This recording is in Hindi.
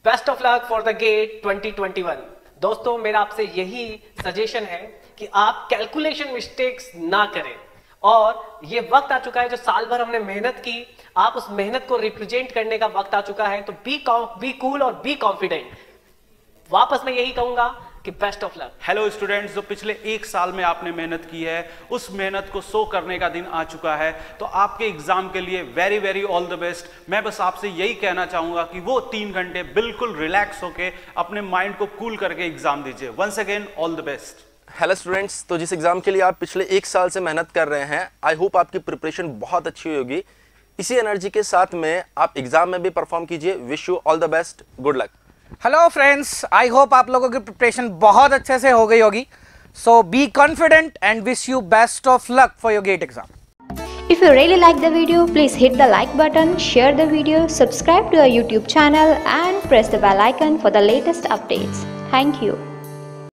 Best of luck for the GATE 2021। दोस्तों मेरा आपसे यही सजेशन है कि आप कैलकुलेशन मिस्टेक्स ना करें, और ये वक्त आ चुका है जो साल भर हमने मेहनत की, आप उस मेहनत को रिप्रेजेंट करने का वक्त आ चुका है। तो बी कूल और बी कॉन्फिडेंट। वापस मैं यही कहूंगा कि best of luck. Hello students, जो पिछले एक साल में आपने मेहनत की है उस मेहनत को शो करने का दिन आ चुका है। तो आपके एग्जाम के लिए very very all the best. मैं बस आपसे यही कहना चाहूंगा कि वो 3 घंटे बिल्कुल रिलैक्स होके अपने माइंड को कूल करके एग्जाम दीजिए। Once again all the best. Hello students, तो जिस एग्जाम के लिए आप पिछले एक साल से मेहनत कर रहे हैं, आई होप आपकी प्रिपरेशन बहुत अच्छी होगी। इसी एनर्जी के साथ में आप एग्जाम में भी परफॉर्म कीजिए। Wish you all the best, good luck. Hello friends, I hope आप लोगों की प्रिपरेशन बहुत अच्छे से हो गई होगी। So be confident and wish you best of luck for your GATE exam. If you really like the video, please hit the like button, share the video, subscribe to our YouTube channel and press the bell icon for the latest updates. Thank you.